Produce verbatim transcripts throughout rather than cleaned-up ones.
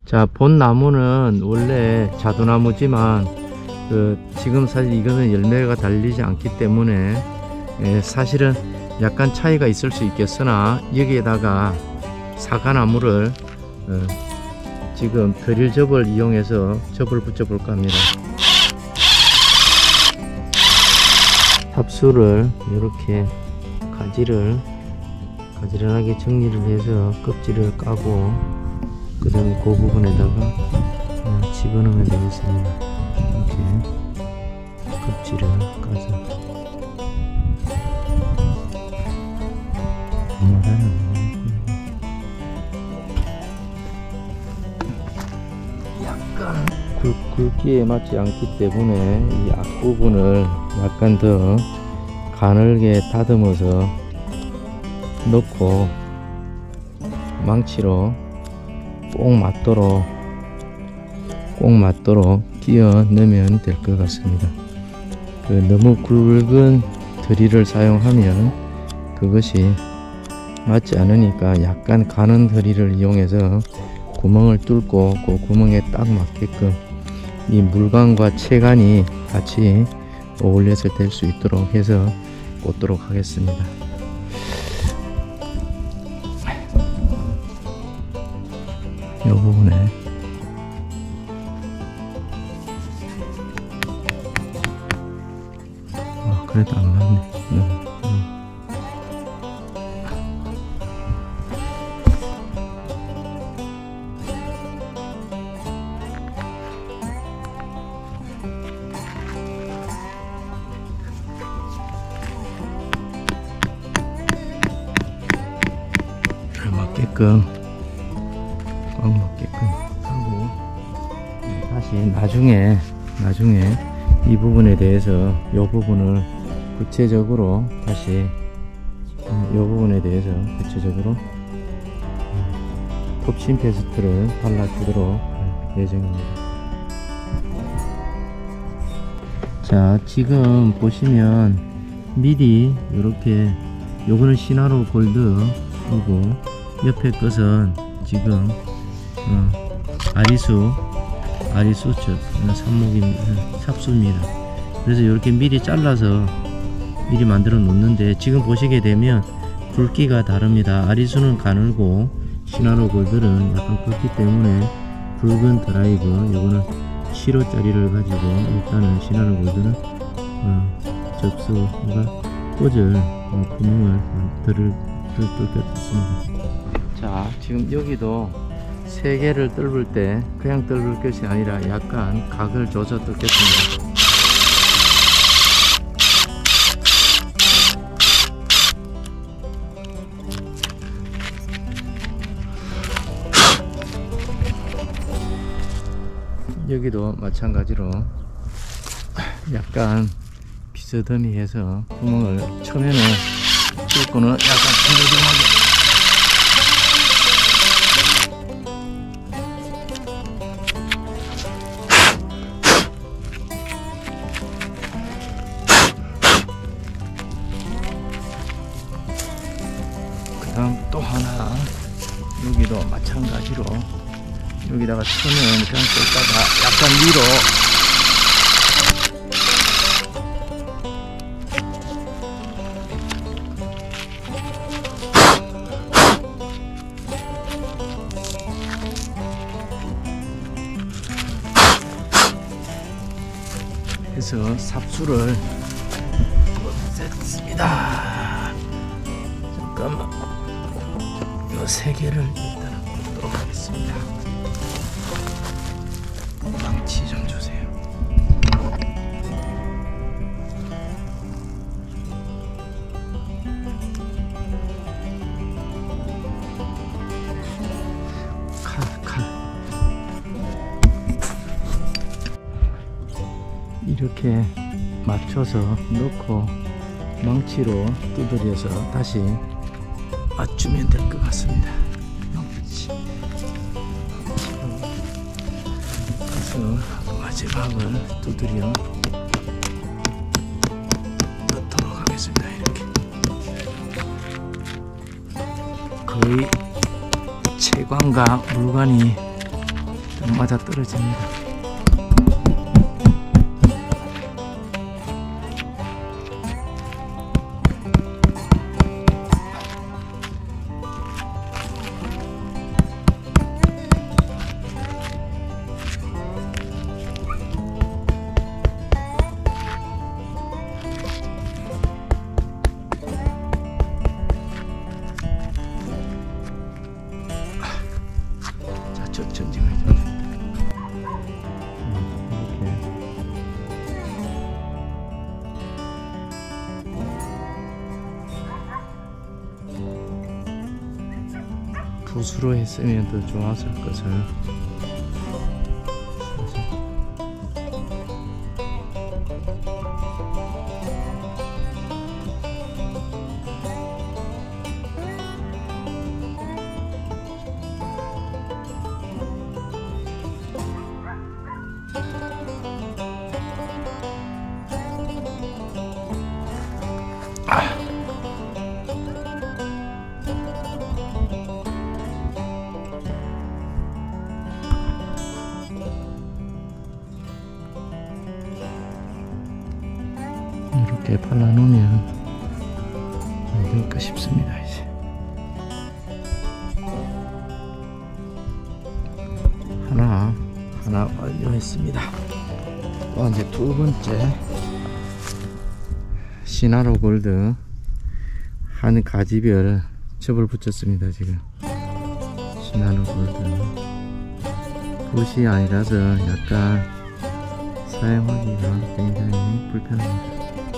자, 본 나무는 원래 자두나무지만 그 지금 사실 이거는 열매가 달리지 않기 때문에 예, 사실은 약간 차이가 있을 수 있겠으나 여기에다가 사과나무를 어, 지금 드릴접을 이용해서 접을 붙여 볼까 합니다. 삽수를 이렇게 가지를 가지런하게 정리를 해서 껍질을 까고 그 다음에 그 부분에다가 집어넣으면 되겠습니다. 이렇게 껍질을 까서 약간 굵, 굵기에 맞지 않기 때문에 이 앞부분을 약간 더 가늘게 다듬어서 넣고 망치로 꼭 맞도록 꼭 맞도록 끼워 넣으면 될 것 같습니다. 그 너무 굵은 드릴을 사용하면 그것이 맞지 않으니까 약간 가는 드릴을 이용해서 구멍을 뚫고 그 구멍에 딱 맞게끔 이 물관과 채관이 같이 어울려서 될 수 있도록 해서 꽂도록 하겠습니다. 이 부분에 아, 그래도 안 맞네. 응, 응. 맞게끔 꽉 맞게끔 하고 다시 나중에 나중에 이 부분에 대해서 이 부분을 구체적으로 다시 이 부분에 대해서 구체적으로 톱신 페스트를 발라주도록 할 예정입니다. 자, 지금 보시면 미리 이렇게 요거는 시나로 골드 그리고 옆에 것은 지금 어, 아리수 아리수죠. 삽목입니다. 삽수입니다. 그래서 이렇게 미리 잘라서 미리 만들어 놓는데 지금 보시게 되면 굵기가 다릅니다. 아리수는 가늘고 시나로 골들은 약간 굵기 때문에 굵은 드라이브 요거는 칠 호짜리를 가지고 일단은 시나로 골들은 어, 접수가 꽂을 어, 구멍을 들을 뚫겠습니다. 자, 지금 여기도 세 개를 뚫을 때 그냥 뚫을 것이 아니라 약간 각을 줘서 뚫겠습니다. 여기도 마찬가지로 약간 비스듬히 해서 구멍을 처음에는 뚫고는 약간 둥글둥글하게 다음 또 하나 여기도 마찬가지로 여기다가 처음에는 그냥 뚫다가 약간 위로 해서 삽수를 셌습니다. 잠깐만 이 세 개를 일단 꽂도록 하겠습니다. 망치 좀 주세요. 칼, 칼. 이렇게 맞춰서 넣고 망치로 두드려서 다시 맞추면 될 것 같습니다. 망치. 그래서 마지막을 두드려 넣도록 하겠습니다. 이렇게 거의 채광과 물관이 좀 맞아 떨어집니다. 전쟁을 이렇게 붓으로 했으면 더 좋았을 것을. 이렇게 발라놓으면 안 될까 싶습니다. 이제 하나 하나 완료했습니다. 또 이제 두 번째 시나로 골드 한 가지별 접을 붙였습니다. 지금 시나로 골드 붓이 아니라서 약간 사용하기가 굉장히 불편합니다.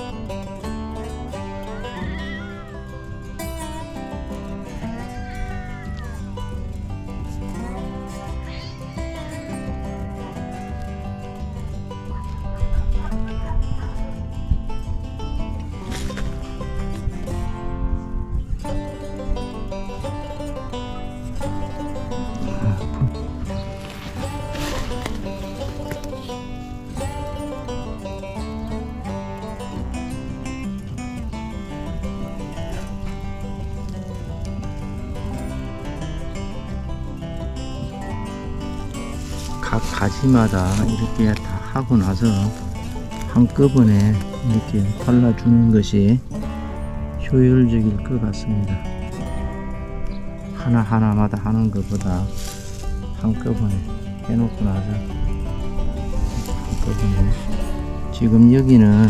각 가지마다 이렇게 다 하고 나서 한꺼번에 이렇게 발라주는 것이 효율적일 것 같습니다. 하나하나마다 하는 것보다 한꺼번에 해놓고 나서 한꺼번에. 지금 여기는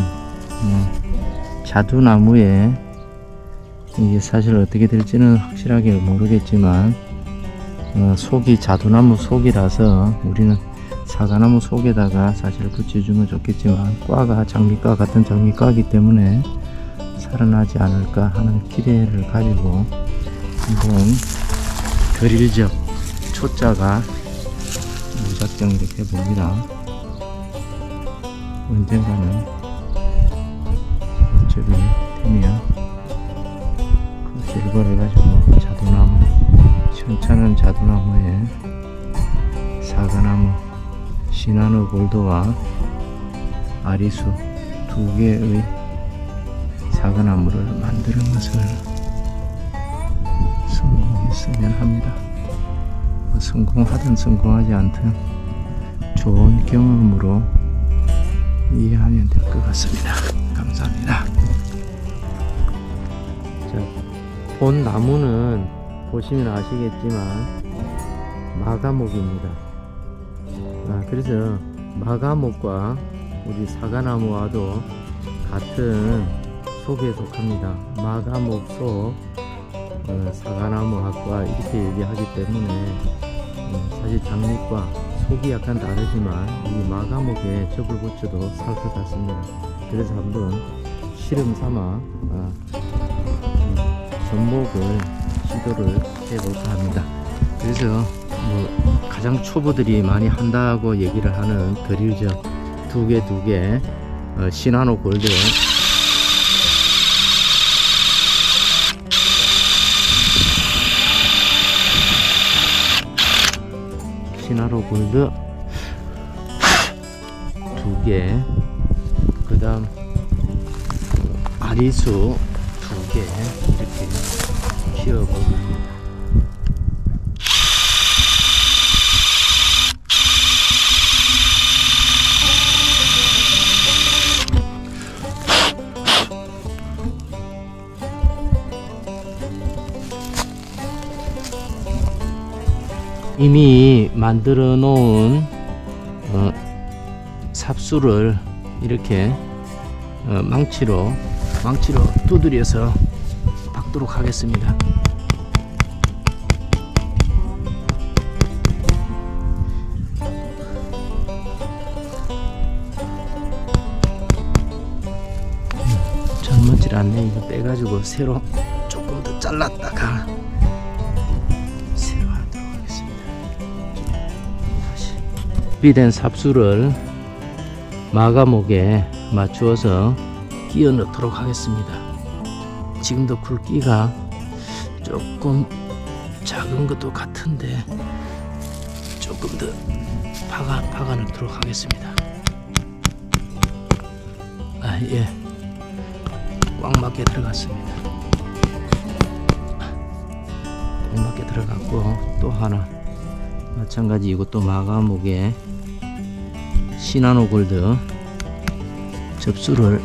자두나무에 이게 사실 어떻게 될지는 확실하게 모르겠지만 어, 속이 자두나무 속이라서 우리는 사과나무 속에다가 사실 붙여주면 좋겠지만 과가 장미과 같은 장미과이기 때문에 살아나지 않을까 하는 기대를 가지고 한번 드릴적 초짜가 무작정 이렇게 해봅니다. 언젠가는 어차피 되면 그 결과를 가지고 자두나무 천차는 자두나무에 사과나무, 시나노 골드와 아리수 두 개의 사과나무를 만드는 것을 성공했으면 합니다. 뭐 성공하든 성공하지 않든 좋은 경험으로 이해하면 될 것 같습니다. 감사합니다. 자, 본 나무는 보시면 아시겠지만 마가목입니다. 아, 그래서 마가목과 우리 사과나무와도 같은 속에 속합니다. 마가목 속 어, 사과나무학과 이렇게 얘기하기 때문에 어, 사실 장미과 속이 약간 다르지만 이 마가목에 접을 붙여도 살 것 같습니다. 그래서 한번 실험 삼아 아, 접목을 시도를 해볼까 합니다. 그래서 뭐 가장 초보들이 많이 한다고 얘기를 하는 드릴적 두 개 두 개 어, 시나노 골드 시나노 골드 두 개, 그 다음 아리수 두 개 이렇게 키워볼까 합니다. 이미 만들어 놓은 어, 삽수를 이렇게 어, 망치로 망치로 두드려서 박도록 하겠습니다. 젊어질 않네. 이거 빼가지고 새로 조금 더 잘랐다가 새로 하도록 하겠습니다. 다시 준비된 삽수를 마감목에 맞추어서 끼워 넣도록 하겠습니다. 지금도 굵기가 조금 작은 것도 같은데 조금 더 박아, 박아 넣도록 하겠습니다. 아, 예. 꽉 맞게 들어갔습니다. 꽉 맞게 들어갔고, 또 하나 마찬가지 이것도 마감목에 시나노 골드 접수를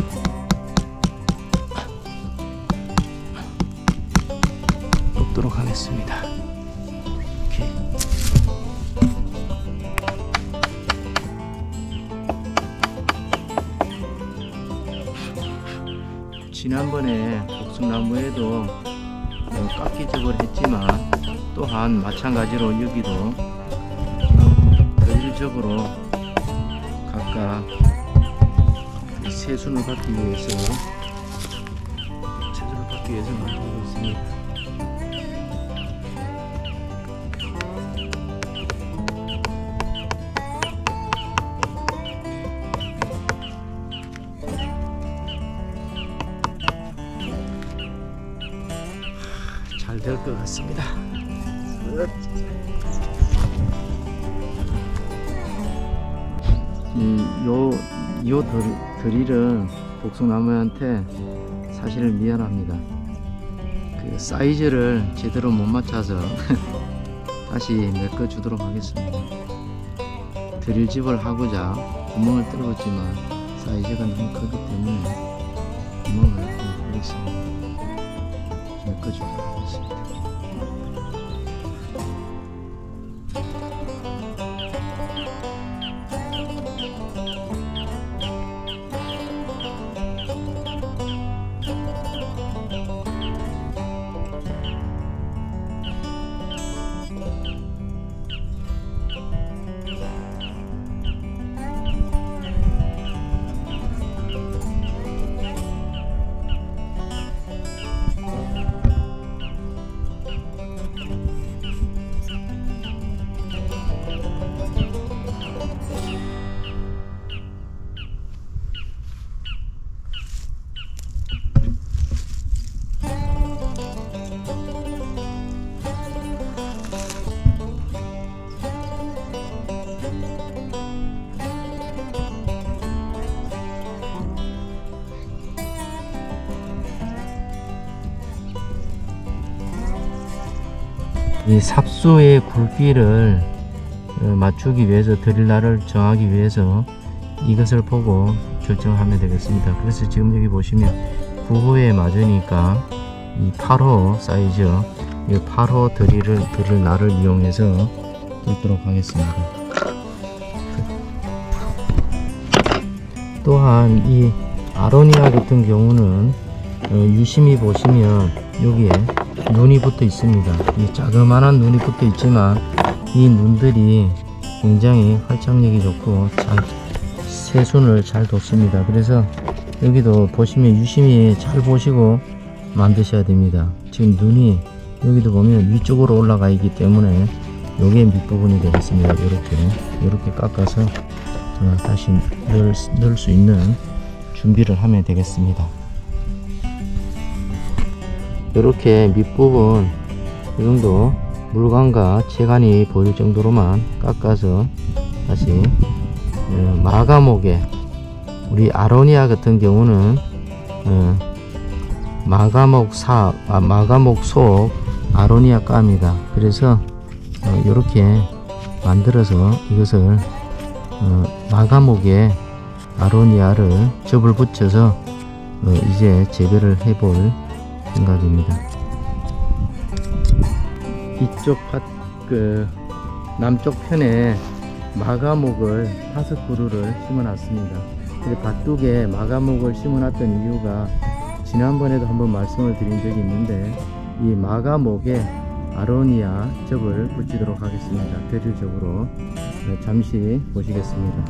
놓도록 하겠습니다. 이렇게. 지난번에 복숭나무에도 깎이접을 했지만 또한 마찬가지로 여기도 드릴접으로 각각 세순을 받기 위해서 세순을 받기 위해서 만들고 있습니다. 잘 될 것 같습니다. 이, 요, 요 드릴은 복숭나무한테 사실 미안합니다. 그 사이즈를 제대로 못 맞춰서 다시 메꿔 주도록 하겠습니다. 드릴집을 하고자 구멍을 뚫었지만 사이즈가 너무 크기 때문에 구멍을 뚫겠습니다. 메꿔 주도록 하겠습니다. 이 삽수의 굵기를 맞추기 위해서, 드릴날을 정하기 위해서 이것을 보고 결정하면 되겠습니다. 그래서 지금 여기 보시면 구 호에 맞으니까 이 팔 호 사이즈, 이 팔 호 드릴을, 드릴날을 이용해서 뚫도록 하겠습니다. 또한 이 아로니아 같은 경우는 유심히 보시면 여기에 눈이 붙어 있습니다. 이 자그마한 눈이 붙어 있지만 이 눈들이 굉장히 활착력이 좋고 잘 새순을 잘 돋습니다. 그래서 여기도 보시면 유심히 잘 보시고 만드셔야 됩니다. 지금 눈이 여기도 보면 위쪽으로 올라가 있기 때문에 요게 밑부분이 되겠습니다. 이렇게 이렇게 깎아서 다시 넣을, 넣을 수 있는 준비를 하면 되겠습니다. 이렇게 밑부분 이 정도 물광과 채간이 보일 정도로만 깎아서 다시 마감목에, 우리 아로니아 같은 경우는 마감목 사, 아, 마감목 속 아로니아 까입니다. 그래서 이렇게 만들어서 이것을 마감목에 아로니아를 접을 붙여서 이제 재배를 해볼 생각입니다. 이쪽 밭, 그 남쪽 편에 마가목을 다섯 그루를 심어 놨습니다. 밭둑에 마가목을 심어 놨던 이유가 지난번에도 한번 말씀을 드린 적이 있는데, 이 마가목에 아로니아 접을 붙이도록 하겠습니다. 대질적으로 잠시 보시겠습니다.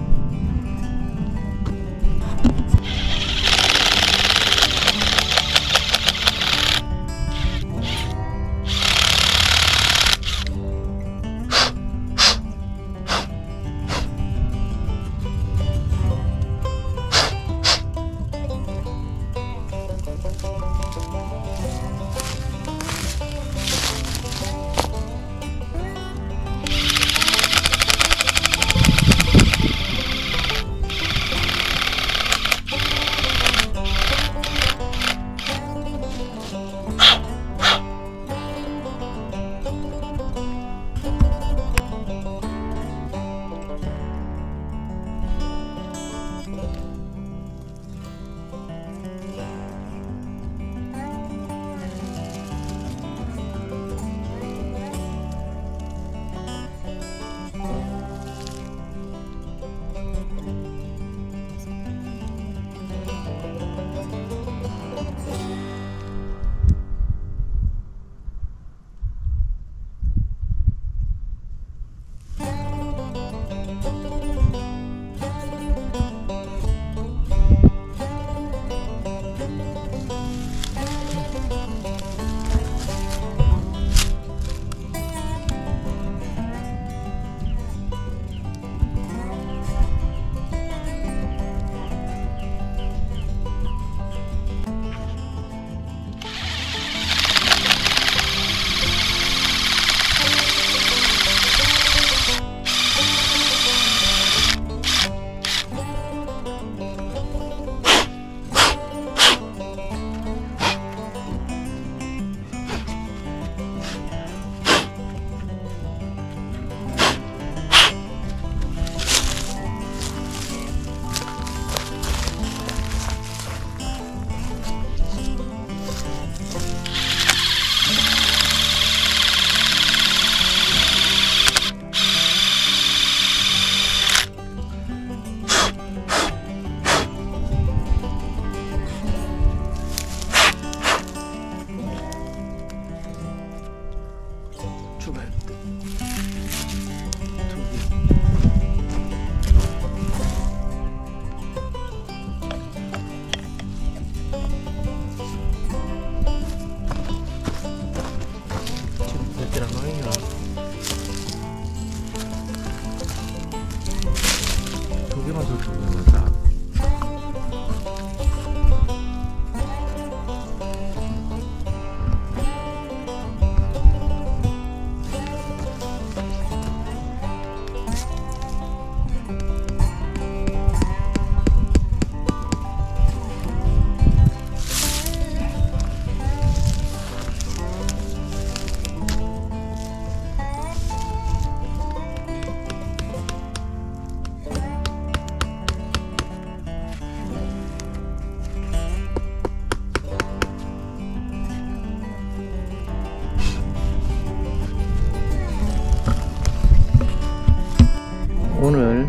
두 개만 더 주면 딱. 오늘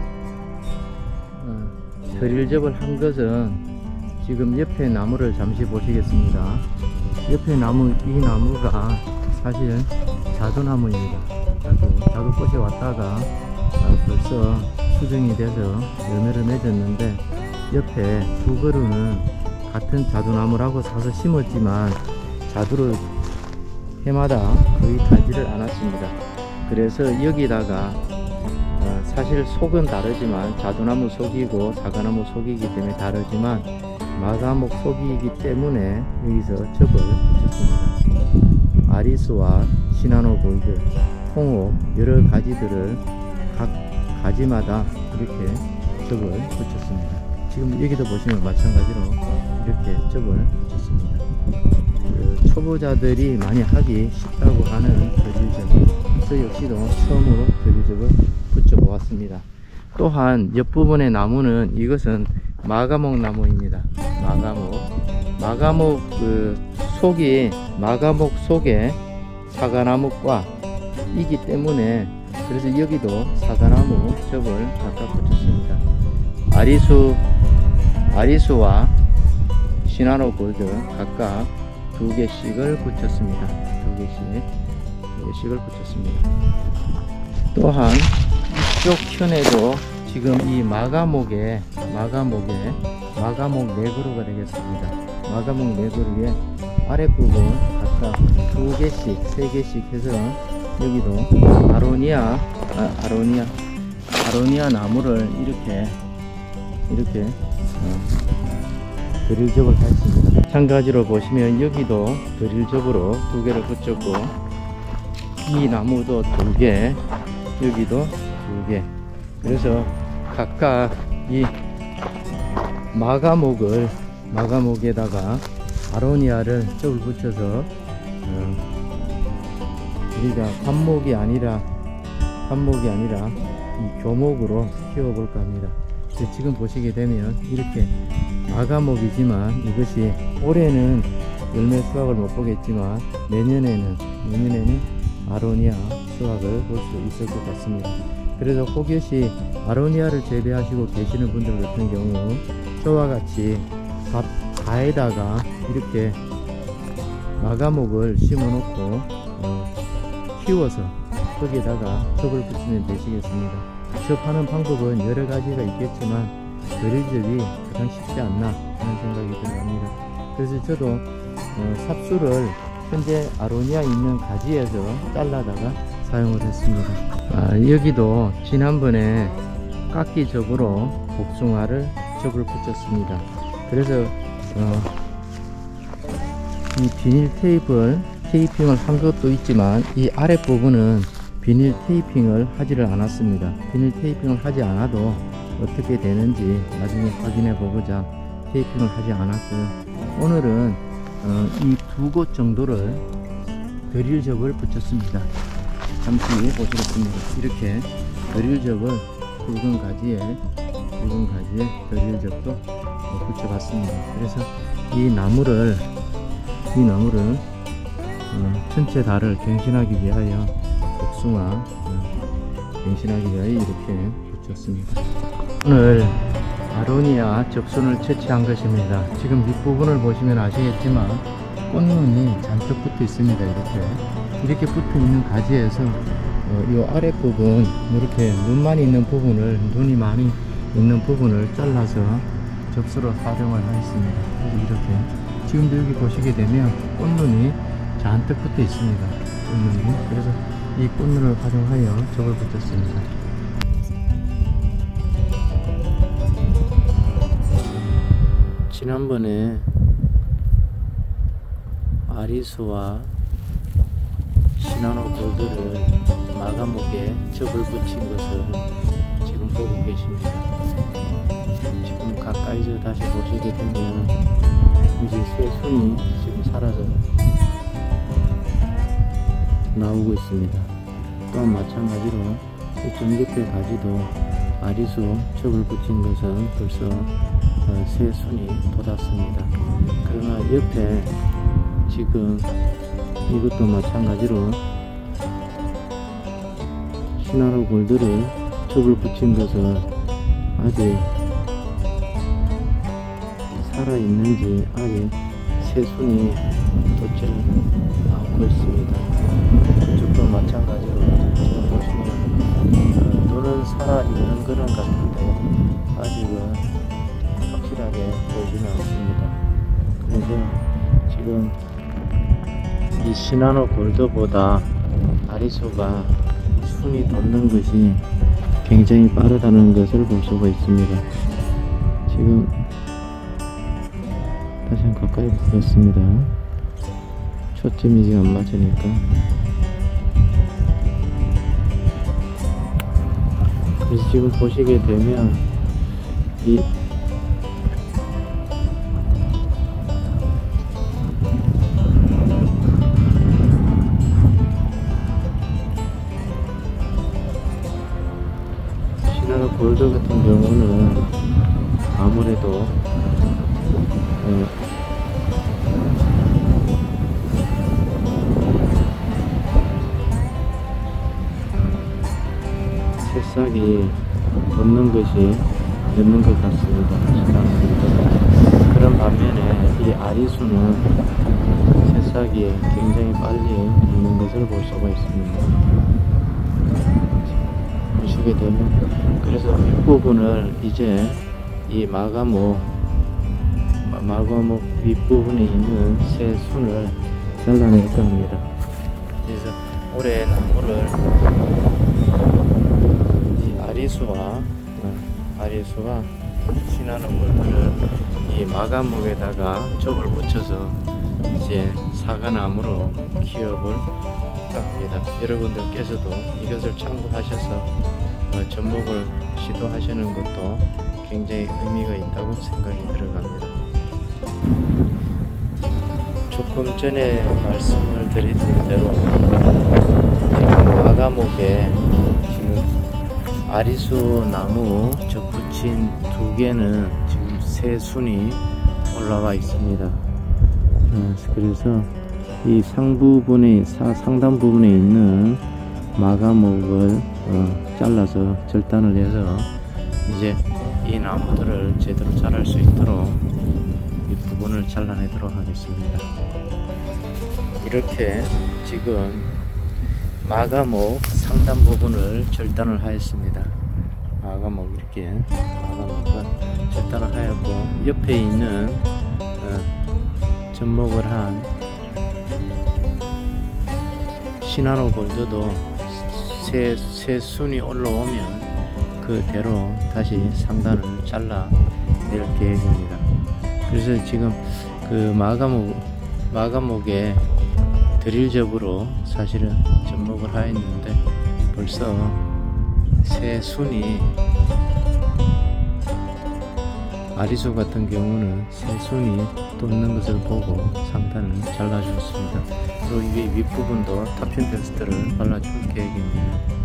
드릴접을 한 것은 지금 옆에 나무를 잠시 보시겠습니다. 옆에 나무, 이 나무가 사실 자두나무입니다. 자두, 자두꽃이 왔다가 벌써 수정이 돼서 열매를 맺었는데, 옆에 두 그루는 같은 자두나무라고 사서 심었지만 자두를 해마다 거의 달지를 않았습니다. 그래서 여기다가 사실 속은 다르지만 자두나무 속이고 사과나무 속이기 때문에 다르지만 마가목 속이기 때문에 여기서 접을 붙였습니다. 아리스와 시나노 골드, 홍옥 여러 가지들을 각 가지마다 이렇게 접을 붙였습니다. 지금 여기도 보시면 마찬가지로 이렇게 접을 붙였습니다. 그 초보자들이 많이 하기 쉽다고 하는 드릴접, 저 역시도 처음으로 드릴접을 붙여 보았습니다. 또한 옆부분의 나무는 이것은 마가목 나무입니다. 마가목 마가목 그 속이 마가목 속에 사과나무과 이기 때문에 그래서 여기도 사과나무 접을 각각 붙였습니다. 아리수, 아리수와 시나노 골드 각각 두 개씩을 붙였습니다. 두 개씩, 두 개씩을 붙였습니다. 또한 이쪽 편에도 지금 이 마가목에, 마가목에, 마가목 네 그루가 되겠습니다. 마가목 네 그루에 아랫부분 각각 두 개씩, 세 개씩 해서 여기도 아로니아, 아, 아로니아, 아로니아 나무를 이렇게, 이렇게, 어, 드릴접을 했습니다. 마찬가지로 보시면 여기도 드릴접으로 두 개를 붙였고, 이 나무도 두 개, 여기도 두 개. 그래서 각각 이 마가목을, 마가목에다가 아로니아를 접을 붙여서 어, 우리가 관목이 아니라 관목이 아니라 이 교목으로 키워볼까 합니다. 지금 보시게 되면 이렇게 마가목이지만 이것이 올해는 열매 수확을 못 보겠지만 내년에는 내년에는 아로니아 수확을 볼 수 있을 것 같습니다. 그래서 혹여시 아로니아를 재배하시고 계시는 분들 같은 경우 저와 같이 밭 가에다가 이렇게 마가목을 심어 놓고 어, 키워서 거기에다가 접을 붙이면 되시겠습니다. 접하는 방법은 여러 가지가 있겠지만 드릴접이 가장 쉽지 않나 하는 생각이 들어갑니다. 그래서 저도 어, 삽수를 현재 아로니아 있는 가지에서 잘라다가 사용을 했습니다. 아, 여기도 지난번에 깎기 접으로 복숭아를 접을 붙였습니다. 그래서 어, 이 비닐 테이프를 테이핑을 한 것도 있지만 이 아랫부분은 비닐 테이핑을 하지를 않았습니다. 비닐 테이핑을 하지 않아도 어떻게 되는지 나중에 확인해 보고자 테이핑을 하지 않았고요. 오늘은 어, 이 두 곳 정도를 드릴접을 붙였습니다. 잠시 보시겠습니다. 이렇게 드릴접을 굵은 가지에 굵은 가지에 드릴접도 어, 붙여봤습니다. 그래서 이 나무를 이 나무를 어, 전체 달을 갱신하기 위하여 복숭아 어, 갱신하기 위하여 이렇게 붙였습니다. 오늘 아로니아 접순을 채취한 것입니다. 지금 밑부분을 보시면 아시겠지만 꽃눈이 잔뜩 붙어 있습니다. 이렇게 이렇게 붙어 있는 가지에서 어, 이 아랫부분 이렇게 눈만 있는 부분을 눈이 많이 있는 부분을 잘라서 접수로 활용을 하였습니다. 이렇게 지금도 여기 보시게 되면 꽃눈이 잔뜩 붙어 있습니다. 꽃눈이. 그래서 이 꽃눈을 활용하여 접을 붙였습니다. 지난번에 아리수와 시나노 골드를 마가목에 접을 붙인 것을 지금 보고 계십니다. 지금 가까이서 다시 보시게 되면 이제 새순이 지금 살아서 나오고 있습니다. 또한 마찬가지로 이 전개대 가지도 아리수 접을 붙인 것은 벌써 어, 새순이 돋았습니다. 그러나 옆에 지금 이것도 마찬가지로 시나노 골드를 접을 붙인 것은 아직 살아있는지 아직 새순이 돋지 않고 있습니다. 이쪽도 마찬가지로 지금 보시면 어, 눈은 살아있는 그런 같은데 아직은 확실하게 보이지는 않습니다. 그래서 지금 이 시나노 골드보다 아리수가 순이 돋는 것이 굉장히 빠르다는 것을 볼 수가 있습니다. 지금 다시 한번 가까이 보겠습니다. 초점이 지금 안 맞으니까. 그래서 지금 보시게 되면 이 시나노 골드 같은 경우는 아무래도 어, 새싹이 돋는 것이 늦는 것 같습니다. 지나는 그런 반면에 이 아리수는 새싹이 굉장히 빨리 돋는 것을 볼 수가 있습니다. 보시게 되면 그래서 윗부분을 이제 이 마가목 마가목 윗부분에 있는 새 순을 잘라낼 겁니다. 그래서 올해 나무를 이 아리수와 아리수와 시나는 물들을 이 마가목에다가 족을 붙여서 이제 사과나무로 키워볼 합니다. 여러분들께서도 이것을 참고하셔서 어, 접목을 시도하시는 것도 굉장히 의미가 있다고 생각이 들어갑니다. 조금 전에 말씀을 드렸던 대로 지금 마가목에 지금 아리수 나무 접붙인 두 개는 지금 새 순이 올라와 있습니다. 어, 그래서 이 상부분에 상단 부분에 있는 마가목을 어, 잘라서 절단을 해서 이제 이 나무들을 제대로 자랄 수 있도록 이 부분을 잘라내도록 하겠습니다. 이렇게 지금 마가목 상단 부분을 절단을 하였습니다. 마가목 이렇게 마가목을 절단을 하였고 옆에 있는 어, 접목을 한 시나노 골드도 새, 새 순이 올라오면 그대로 다시 상단을 잘라낼 계획입니다. 그래서 지금 그 마가목, 마가목에 드릴접으로 사실은 접목을 하였는데 벌써 새 순이 아리수 같은 경우는 새 순이 돋는 것을 보고 상단을 잘라주었습니다. 그리고 이 윗부분도 탑핀 페스트를 발라줄 계획입니다.